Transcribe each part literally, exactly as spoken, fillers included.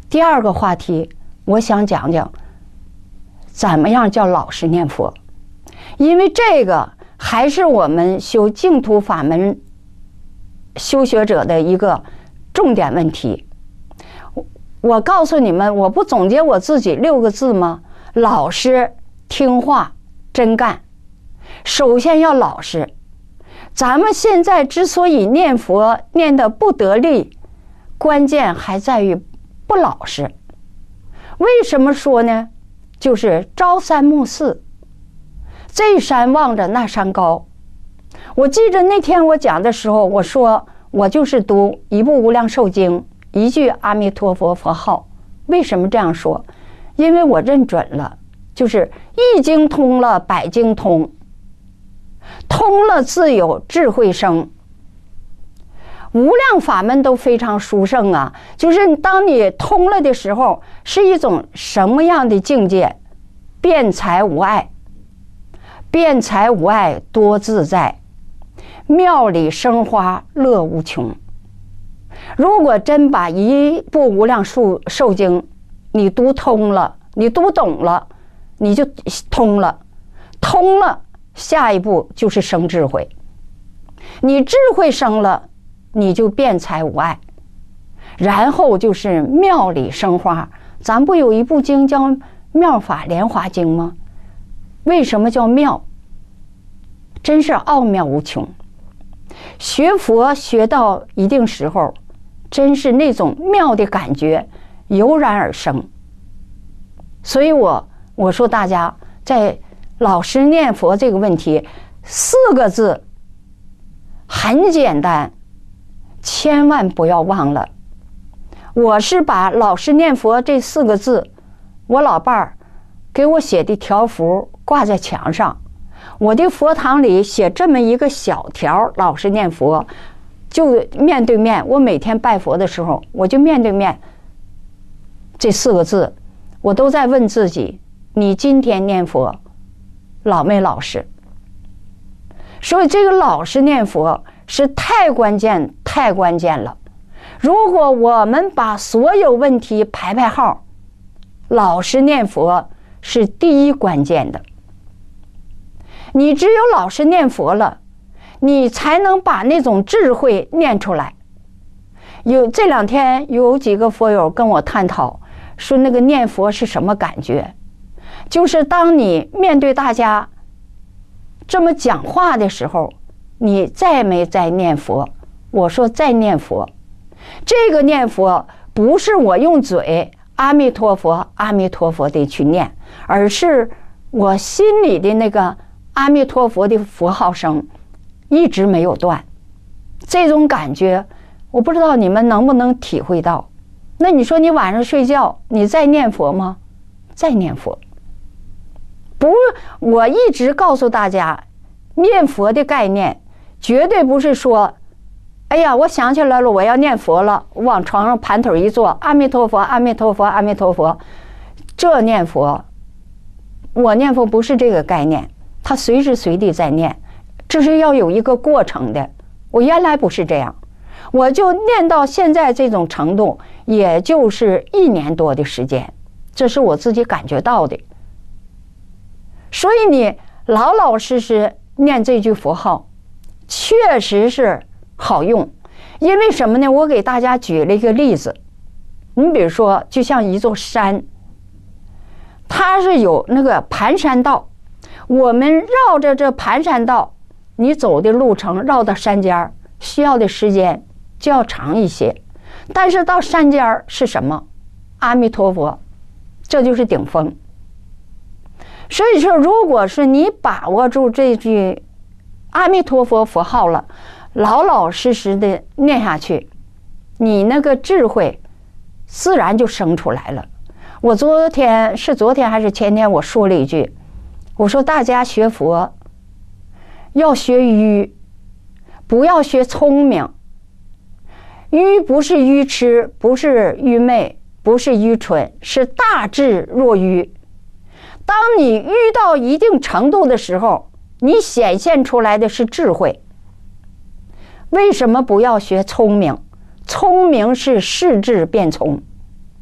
第二个话题，我想讲讲怎么样叫老实念佛，因为这个还是我们修净土法门修学者的一个重点问题。我告诉你们，我不总结我自己六个字吗？老实、听话、真干。首先要老实。咱们现在之所以念佛念得不得力，关键还在于不老实。为什么说呢？就是朝三暮四，这山望着那山高。我记着那天我讲的时候，我说我就是读一部无量寿经，一句阿弥陀佛佛号。为什么这样说？因为我认准了，就是一经通了百经通，通了自有智慧生。无量法门都非常殊胜啊，就是当你通了的时候，是一种什么样的境界？辩才无碍，辩才无碍多自在，妙理生花乐无穷。如果真把一部无量寿寿经你读通了，你读懂了，你就通了，通了，下一步就是生智慧。你智慧生了，你就辩才无碍，然后就是妙理生花。咱不有一部经叫《妙法莲华经》吗？为什么叫妙？真是奥妙无穷。学佛学到一定时候，真是那种妙的感觉油然而生。所以我我说大家在老实念佛这个问题，四个字很简单，千万不要忘了。我是把老实念佛这四个字，我老伴儿给我写的条幅挂在墙上。我的佛堂里写这么一个小条，老实念佛，就面对面。我每天拜佛的时候，我就面对面这四个字，我都在问自己：你今天念佛老没老实？所以这个老实念佛是太关键太关键了。如果我们把所有问题排排号，老实念佛是第一关键的。你只有老实念佛了，你才能把那种智慧念出来。有这两天有几个佛友跟我探讨，说那个念佛是什么感觉？就是当你面对大家这么讲话的时候，你再没在念佛。我说在念佛，这个念佛不是我用嘴阿弥陀佛阿弥陀佛的去念，而是我心里的那个阿弥陀佛的佛号声一直没有断。这种感觉我不知道你们能不能体会到。那你说你晚上睡觉你在念佛吗？在念佛。不，我一直告诉大家，念佛的概念绝对不是说，哎呀，我想起来了，我要念佛了，往床上盘腿一坐，阿弥陀佛阿弥陀佛阿弥陀佛。这念佛，我念佛不是这个概念，他随时随地在念，这是要有一个过程的。我原来不是这样，我就念到现在这种程度，也就是一年多的时间，这是我自己感觉到的。所以你老老实实念这句佛号，确实是好用。因为什么呢？我给大家举了一个例子，你比如说，就像一座山，它是有那个盘山道，我们绕着这盘山道，你走的路程绕到山尖需要的时间就要长一些，但是到山尖是什么？阿弥陀佛，这就是顶峰。所以说，如果是你把握住这句阿弥陀佛佛号了，老老实实的念下去，你那个智慧自然就生出来了。我昨天是昨天还是前天我说了一句，我说大家学佛要学愚，不要学聪明。愚不是愚痴，不是愚昧，不是愚蠢，是大智若愚。当你愚到一定程度的时候，你显现出来的是智慧。为什么不要学聪明？聪明是视智变聪。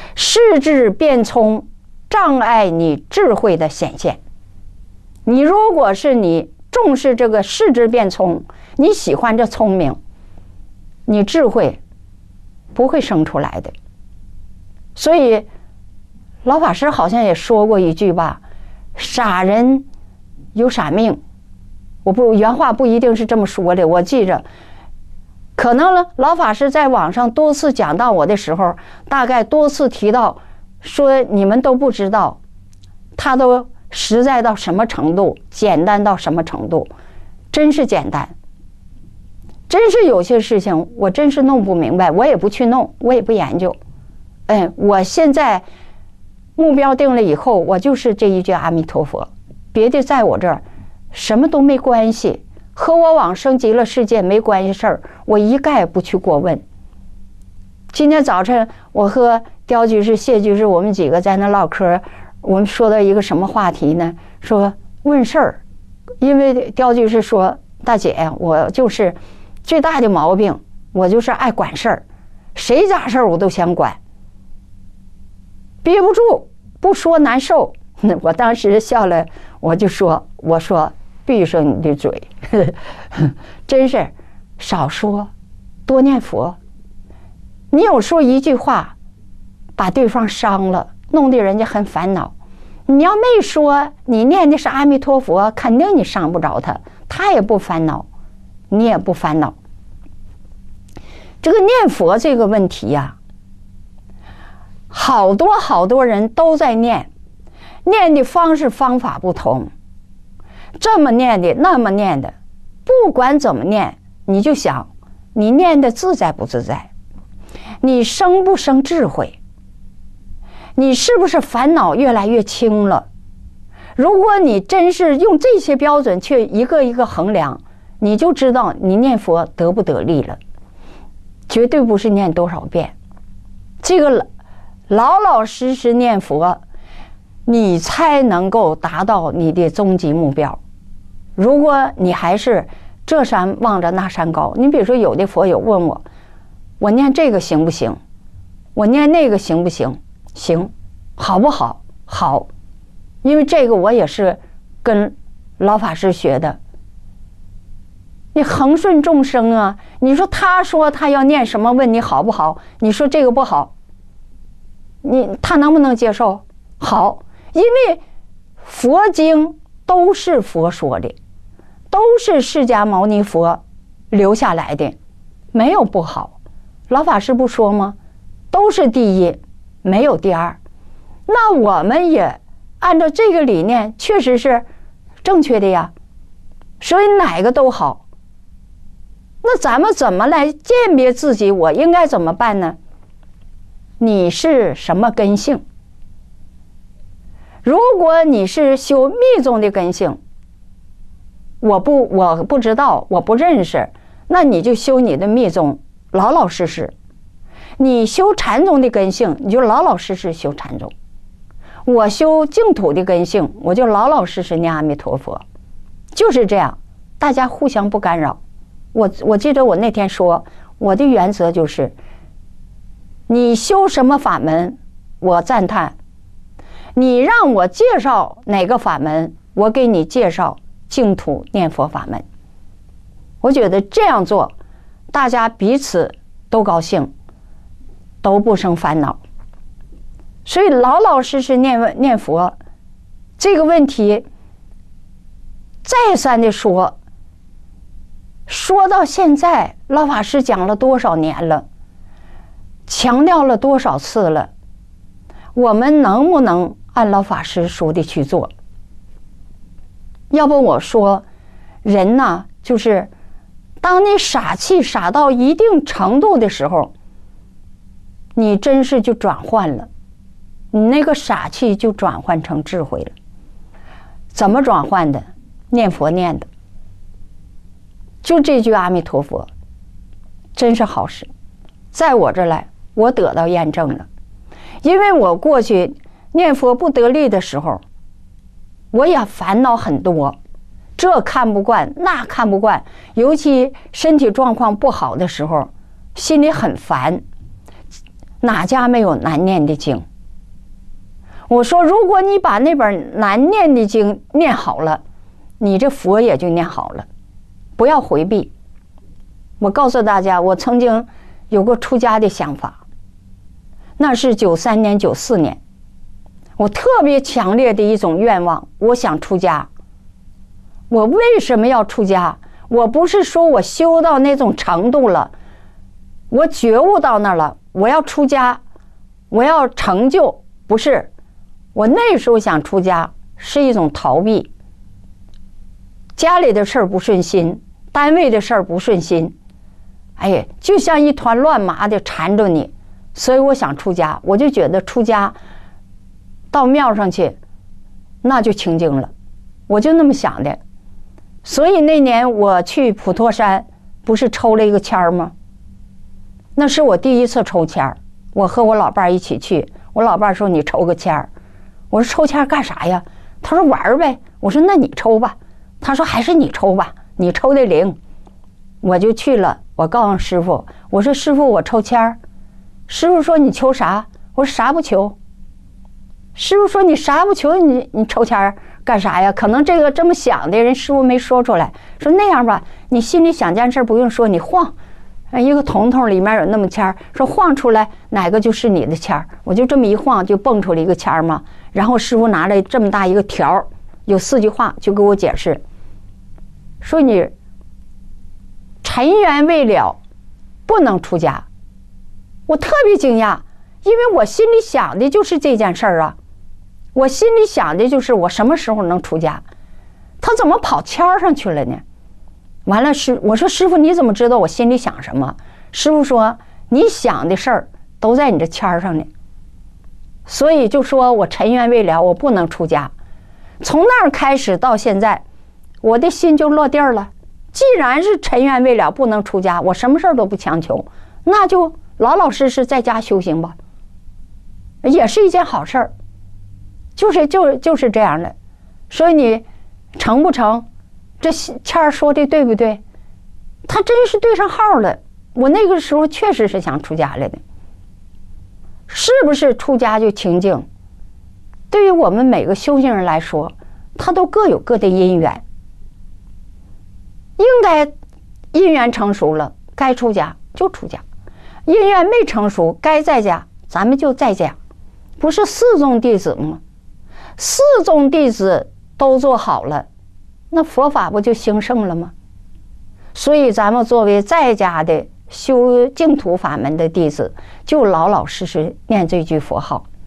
世智变聪，障碍你智慧的显现。你如果是你重视这个世智变聪，你喜欢这聪明，你智慧不会生出来的。所以老法师好像也说过一句吧，傻人有傻命。我不原话不一定是这么说的，我记着，可能呢老法师在网上多次讲到我的时候，大概多次提到说你们都不知道，他都实在到什么程度，简单到什么程度，真是简单。真是有些事情我真是弄不明白，我也不去弄，我也不研究。哎，我现在目标定了以后，我就是这一句阿弥陀佛，别的在我这儿什么都没关系，和我往生极乐世界没关系事儿，我一概不去过问。今天早晨我和刁居士、谢居士我们几个在那唠嗑，我们说到一个什么话题呢？说问事儿，因为刁居士说：“大姐，我就是最大的毛病，我就是爱管事儿，谁家事儿我都想管，憋不住，不说难受。”我当时笑了，我就说：“我说闭上你的嘴，真是少说，多念佛。你有时候一句话把对方伤了，弄得人家很烦恼。你要没说，你念的是阿弥陀佛，肯定你伤不着他，他也不烦恼，你也不烦恼。这个念佛这个问题呀、啊，好多好多人都在念，念的方式方法不同，这么念的那么念的，不管怎么念，你就想你念的自在不自在，你生不生智慧，你是不是烦恼越来越轻了？如果你真是用这些标准去一个一个衡量，你就知道你念佛得不得力了。绝对不是念多少遍，这个老老实实念佛，你才能够达到你的终极目标。如果你还是这山望着那山高，你比如说有的佛友问我，我念这个行不行？我念那个行不行？行。好不好？好。因为这个我也是跟老法师学的。你恒顺众生啊，你说他说他要念什么，问你好不好？你说这个不好，你他能不能接受？好。因为佛经都是佛说的，都是释迦牟尼佛留下来的，没有不好。老法师不说吗？都是第一，没有第二。那我们也按照这个理念，确实是正确的呀，所以哪个都好。那咱们怎么来鉴别自己？我应该怎么办呢？你是什么根性？如果你是修密宗的根性，我不我不知道，我不认识，那你就修你的密宗，老老实实。你修禅宗的根性，你就老老实实修禅宗。我修净土的根性，我就老老实实念阿弥陀佛，就是这样，大家互相不干扰。我我记得我那天说，我的原则就是，你修什么法门，我赞叹；你让我介绍哪个法门，我给你介绍净土念佛法门。我觉得这样做，大家彼此都高兴，都不生烦恼。所以老老实实念念佛这个问题，再三的说，说到现在，老法师讲了多少年了，强调了多少次了，我们能不能按老法师说的去做？要不我说，人呢，就是当你傻气傻到一定程度的时候，你真是就转换了，你那个傻气就转换成智慧了。怎么转换的？念佛念的，就这句阿弥陀佛，真是好事。在我这儿来，我得到验证了。因为我过去念佛不得力的时候，我也烦恼很多，这看不惯，那看不惯，尤其身体状况不好的时候，心里很烦。 哪家没有难念的经？我说，如果你把那本难念的经念好了，你这佛也就念好了，不要回避。我告诉大家，我曾经有过出家的想法，那是九三年、九四年，我特别强烈的一种愿望，我想出家。我为什么要出家？我不是说我修到那种程度了，我觉悟到那儿了，我要出家，我要成就，不是。我那时候想出家是一种逃避，家里的事儿不顺心，单位的事儿不顺心，哎呀，就像一团乱麻的缠着你，所以我想出家。我就觉得出家到庙上去那就清净了，我就那么想的。所以那年我去普陀山，不是抽了一个签儿吗？那是我第一次抽签儿，我和我老伴儿一起去。我老伴儿说：“你抽个签儿。”我说：“抽签儿干啥呀？”他说：“玩儿呗。”我说：“那你抽吧。”他说：“还是你抽吧，你抽的灵。”我就去了。我告诉师傅：“我说师傅，我抽签儿。”师傅说：“你求啥？”我说：“啥不求。”师傅说：“你啥不求，你你抽签儿干啥呀？”可能这个这么想的人，师傅没说出来。说那样吧，你心里想件事不用说，你晃。一个铜筒里面有那么签儿，说晃出来哪个就是你的签儿。我就这么一晃，就蹦出了一个签儿嘛。然后师傅拿来这么大一个条，有四句话，就给我解释，说你尘缘未了，不能出家。我特别惊讶，因为我心里想的就是这件事儿啊，我心里想的就是我什么时候能出家。他怎么跑签儿上去了呢？完了，师我说师傅，你怎么知道我心里想什么？师傅说，你想的事儿都在你这签儿上呢。所以就说我尘缘未了，我不能出家。从那儿开始到现在，我的心就落地儿了。既然是尘缘未了，不能出家，我什么事儿都不强求，那就老老实实在家修行吧，也是一件好事儿。就是就就是这样的。所以你成不成，这签儿说的对不对？他真是对上号了。我那个时候确实是想出家来的。是不是出家就清净？对于我们每个修行人来说，他都各有各的因缘。应该因缘成熟了，该出家就出家；因缘没成熟，该在家，咱们就在家。不是四众弟子吗？四众弟子都做好了，那佛法不就兴盛了吗？所以咱们作为在家的修净土法门的弟子，就老老实实念这句佛号。